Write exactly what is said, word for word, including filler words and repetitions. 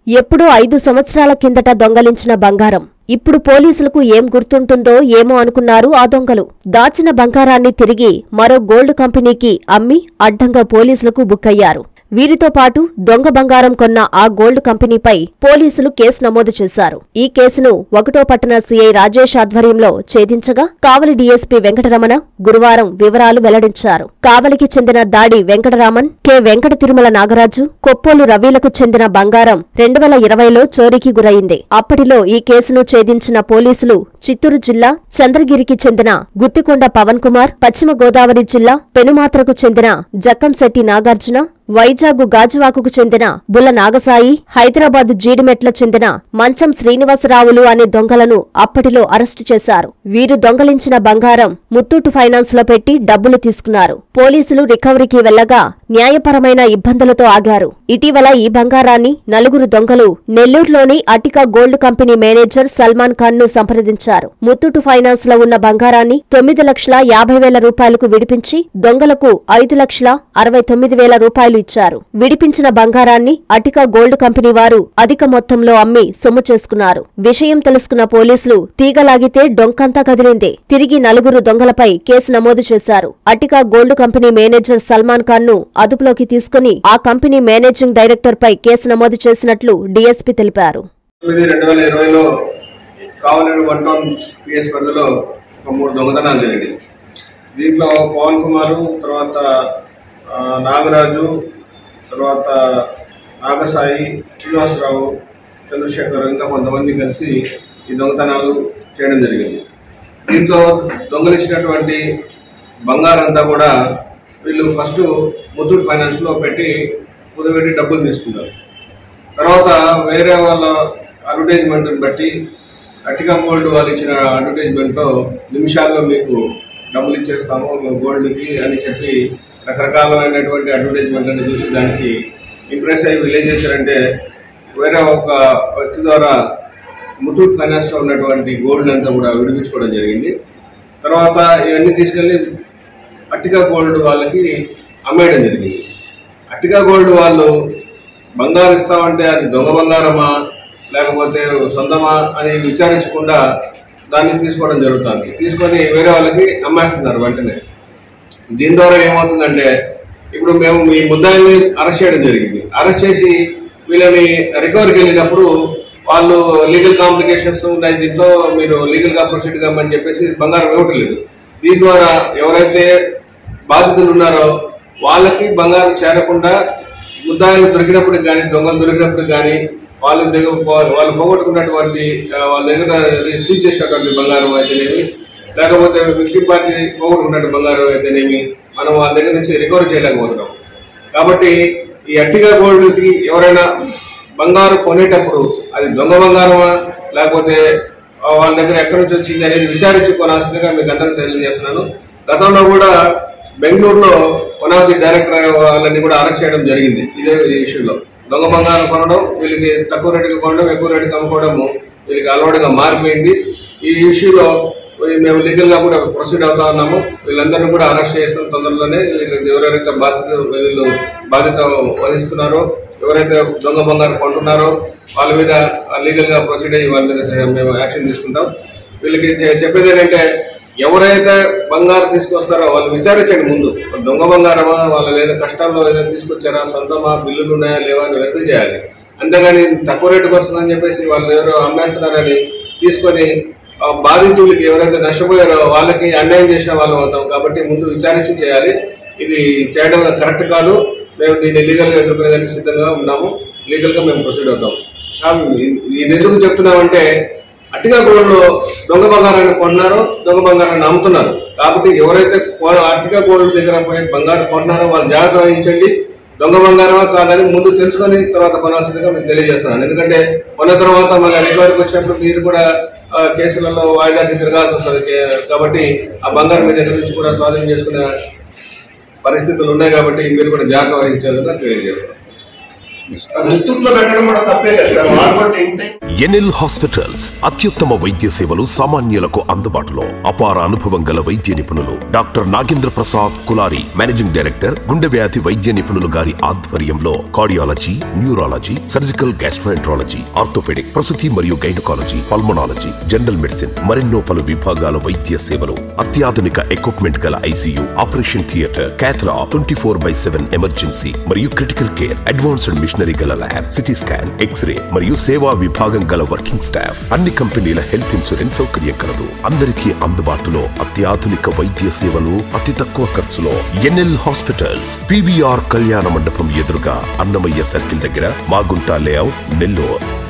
ఎప్పుడో ఐదు సంవత్సరాల కిందట దొంగలించిన బంగారం ఇప్పుడు పోలీసులకు ఏం గుర్తుంటుందో ఏమో అనుకున్నారు ఆ దొంగలు. దాచిన బంగారాన్ని తిరిగి మరో గోల్డ్ కంపెనీకి అమ్మి అడ్డంగా పోలీసులకు బుక్కయ్యారు. వీరితో పాటు దొంగ బంగారం కొన్న ఆ గోల్డ్ కంపెనీపై పోలీసులు కేసు నమోదు చేశారు. ఈ కేసును ఒకటో పట్టణ సీఐ రాజేష్ ఆధ్వర్యంలో ఛేదించగా కావలి డీఎస్పీ వెంకటరమణ గురువారం వివరాలు వెల్లడించారు. కావలికి చెందిన దాడి వెంకటరామన్, కె వెంకట తిరుమల నాగరాజు, కొప్పోలు రవీలకు చెందిన బంగారం రెండు వేల ఇరవైలో చోరీకి గురైంది. అప్పటిలో ఈ కేసును ఛేదించిన పోలీసులు చిత్తూరు జిల్లా చంద్రగిరికి చెందిన గుత్తికొండ పవన్ కుమార్, పశ్చిమ గోదావరి జిల్లా పెనుమాత్రకు చెందిన జక్కంశెట్టి నాగార్జున, వైజాగ్ గాజువాకుకు చెందిన బుల్ల నాగసాయి, హైదరాబాద్ జీడిమెట్ల చెందిన మంచం శ్రీనివాసరావులు అనే దొంగలను అప్పటిలో అరెస్టు చేశారు. వీరు దొంగలించిన బంగారం ముత్తూట్ ఫైనాన్స్ లో పెట్టి డబ్బులు తీసుకున్నారు. పోలీసులు రికవరీకి వెళ్లగా న్యాయపరమైన ఇబ్బందులతో ఆగారు. ఇటీవల ఈ బంగారాన్ని నలుగురు దొంగలు నెల్లూరులోని Attica gold company manager Salman Khan ను సంప్రదించారు. ముత్తూట్ ఫైనాన్స్ లో ఉన్న బంగారాన్ని తొమ్మిది లక్షల యాభై వేల రూపాయలకు విడిపించి దొంగలకు ఐదు లక్షల అరవై తొమ్మిది వేల రూపాయలు ఇచ్చారు. విడిపించిన బంగారాన్ని అటికా గోల్డ్ కంపెనీ వారు అధిక మొత్తంలో అమ్మి సొమ్ము చేసుకున్నారు. విషయం తెలుసుకున్న పోలీసులు తీగలాగితే డొంకంతా కదిలింది. తిరిగి నలుగురు దొంగలపై కేసు నమోదు చేశారు. Attica gold company manager Salman Khan ను అదుపులోకి తీసుకుని ఆ కంపెనీ మేనేజింగ్ డైరెక్టర్ పై కేసు నమోదు చేసినట్లు డీఎస్పీ తెలిపారు. దీంట్లో పవన్ కుమార్, తర్వాత నాగరాజు, తర్వాత నాగసాయి, శ్రీనివాసరావు, చంద్రశేఖర్ ఇంకా కొంతమంది కలిసి ఈ దొంగతనాలు చేయడం జరిగింది. దీంట్లో దొంగలించినటువంటి బంగారంతా కూడా వీళ్ళు ఫస్ట్ ముత్తూట్ ఫైనాన్స్ లో పెట్టి కుదబెట్టి డబ్బులు తీసుకున్నారు. తర్వాత వేరే వాళ్ళ అడ్వర్టైజ్మెంట్ బట్టి అటికా గోల్డ్ వాళ్ళు ఇచ్చిన అడ్వర్టైజ్మెంట్ లో నిమిషాల్లో మీకు డబ్బులు ఇచ్చేస్తాము గోల్డ్ కి అని చెప్పి రకరకాలైనటువంటి అడ్వర్టైజ్మెంట్లను చూసి దానికి ఇంప్రెస్ అయ్యి వీళ్ళు ఏం చేశారంటే వేరే ఒక వ్యక్తి ద్వారా ముత్తూట్ ఫైనాన్స్ లో ఉన్నటువంటి గోల్డ్ అంతా కూడా విడిపించుకోవడం జరిగింది. తర్వాత ఇవన్నీ తీసుకెళ్లి అటికా గోల్డ్ వాళ్ళకి అమ్మేయడం జరిగింది. అటికా గోల్డ్ వాళ్ళు బంగారం ఇస్తామంటే అది దొంగ బంగారమా లేకపోతే సొంతమా అని విచారించకుండా దాన్ని తీసుకోవడం జరుగుతుంది. తీసుకొని వేరే వాళ్ళకి అమ్మేస్తున్నారు వెంటనే. దీని ద్వారా ఏమవుతుందంటే ఇప్పుడు మేము ఈ ముద్దాయిల్ని అరెస్ట్ చేయడం జరిగింది. అరెస్ట్ చేసి వీళ్ళని రికవరీకి వెళ్ళినప్పుడు వాళ్ళు లీగల్ కాంప్లికేషన్స్ ఉన్నాయి, దీంట్లో మీరు లీగల్ గా ప్రొసీడ్ కామని చెప్పేసి బంగారం ఇవ్వటం లేదు. దీని ద్వారా ఎవరైతే బాధితులు ఉన్నారో వాళ్ళకి బంగారం చేరకుండా ముద్దాయిలు దొరికినప్పటికి కానీ దొంగలు దొరికినప్పటికి కానీ వాళ్ళ దగ్గర వాళ్ళు పోగొట్టుకున్నటువంటి వాళ్ళ దగ్గర సీజ్ చేసినటువంటి బంగారం అయితేనేమి లేకపోతే విక్టిమ్ పార్టీ పోగొట్టుకున్నట్టు బంగారం అయితేనేమి మనం వాళ్ళ దగ్గర నుంచి రికవరీ చేయలేకపోతున్నాం. కాబట్టి ఈ అట్టిగా గోల్డ్ కి ఎవరైనా బంగారం కొనేటప్పుడు అది దొంగ బంగారమా లేకపోతే వాళ్ళ దగ్గర ఎక్కడి నుంచి వచ్చింది అనేది విచారించుకోవాల్సిందిగా మీకు అందరికీ తెలియజేస్తున్నాను. గతంలో కూడా బెంగళూరులో వన్ ఆఫ్ ది డైరెక్టర్ వాళ్ళని కూడా అరెస్ట్ చేయడం జరిగింది ఇదే ఇష్యూలో. దొంగ బంగారం కొనడం, వీళ్ళకి తక్కువ రేటుకి కొనడం, ఎక్కువ రేటుకి అమ్ముకోవడము వీళ్ళకి అలవాటుగా మారిపోయింది. ఈ ఇష్యూలో మేము లీగల్ గా కూడా ప్రొసీడ్ అవుతా ఉన్నాము. వీళ్ళందరినీ కూడా అరెస్ట్ చేస్తాం తొందరలోనే. ఎవరెవరైతే బాధ్యత వీళ్ళు బాధ్యత వహిస్తున్నారో, ఎవరైతే దొంగ బంగారం కొంటున్నారో వాళ్ళ మీద లీగల్ గా ప్రొసీడ్ అయ్యి వాళ్ళ మీద మేము యాక్షన్ తీసుకుంటాం. వీళ్ళకి చెప్పేది ఏంటంటే ఎవరైతే బంగారం తీసుకొస్తారో వాళ్ళు విచారించండి ముందు, దొంగ బంగారమా వాళ్ళ లేదా కష్టాల్లో ఏదైనా తీసుకొచ్చారా, సొంతమా, బిల్లులు ఉన్నాయా లేవా అని వెరిఫై చేయాలి. అంతేగాని తక్కువ రేటుకు వస్తుందని చెప్పేసి వాళ్ళు ఎవరో అమ్మేస్తున్నారని తీసుకొని బాధితులకి ఎవరైతే నష్టపోయారో వాళ్ళకి అన్యాయం చేసిన వాళ్ళం అవుతాం. కాబట్టి ముందు విచారించి చేయాలి. ఇది చేయడం కరెక్ట్ కాదు. మేము దీన్ని లీగల్ గా ఎదుర్కొనేదానికి సిద్ధంగా ఉన్నాము. లీగల్ గా మేము ప్రొసీడ్ అవుతాము. ఇది ఎందుకు చెప్తున్నామంటే అట్టిగా గోల్డ్ దొంగ బంగారాన్ని కొన్నారో దొంగ బంగారాన్ని అమ్ముతున్నారు. కాబట్టి ఎవరైతే అట్టిగా గోల్డ్ దగ్గర పోయి బంగారం కొన్నారో వాళ్ళు జాగ్రత్త వహించండి. దొంగ బంగారమా కాదని ముందు తెలుసుకొని తర్వాత కొనాల్సిందిగా మీకు తెలియజేస్తున్నాను. ఎందుకంటే కొన్న తర్వాత మళ్ళీ రికవరీకి వచ్చినప్పుడు మీరు కూడా కేసులలో వాయిదాకి తిరగాల్సి వస్తుంది. కాబట్టి ఆ బంగారం మీ దగ్గర నుంచి కూడా స్వాధీనం చేసుకునే పరిస్థితులు ఉన్నాయి. కాబట్టి మీరు కూడా జాగ్రత్త వహించాలని తెలియజేస్తున్నాను. గుర్తుట్లో పెట్టడం కూడా తప్పే కదా సార్. వాళ్ళు ఏంటి ఎన్ఎల్ హాస్పిటల్స్ అత్యుత్తమ వైద్య సేవలు సామాన్యులకు అందుబాటులో. అపార అనుభవం గల వైద్య నిపుణులు doctor Nagendra Prasad Kulari, managing director, గుండె వ్యాధి వైద్య నిపుణులు గారి ఆధ్వర్యంలో cardiology, neurology, surgical gastroenterology, orthopaedic, ప్రసూతి మరియు గైనకాలజీ, పల్మనాలజీ, జనరల్ మెడిసిన్ మరెన్నో పలు విభాగాల వైద్య సేవలు. అత్యాధునిక ఎక్విప్మెంట్ గల ICU, operation theatre, cath lab, twenty four by seven emergency మరియు క్రిటికల్ కేర్, అడ్వాన్స్డ్ మిషనరీ గల ల్యాబ్, సిటీ స్కాన్, ఎక్స్రే మరియు సేవా విభాగం గల వర్కింగ్ స్టాఫ్. అన్ని కంపెనీల హెల్త్ ఇన్సూరెన్స్ సౌకర్యం కలదు. అందరికీ అందుబాటులో అత్యాధునిక వైద్య సేవలు అతి తక్కువ ఖర్చులో. ఎన్ఎల్ హాస్పిటల్స్, పీవీఆర్ కళ్యాణ మండపం ఎదురుగా, అన్నమయ్య సర్కిల్ దగ్గర, మాగుంట లేఅవుట్, నెల్లూరు.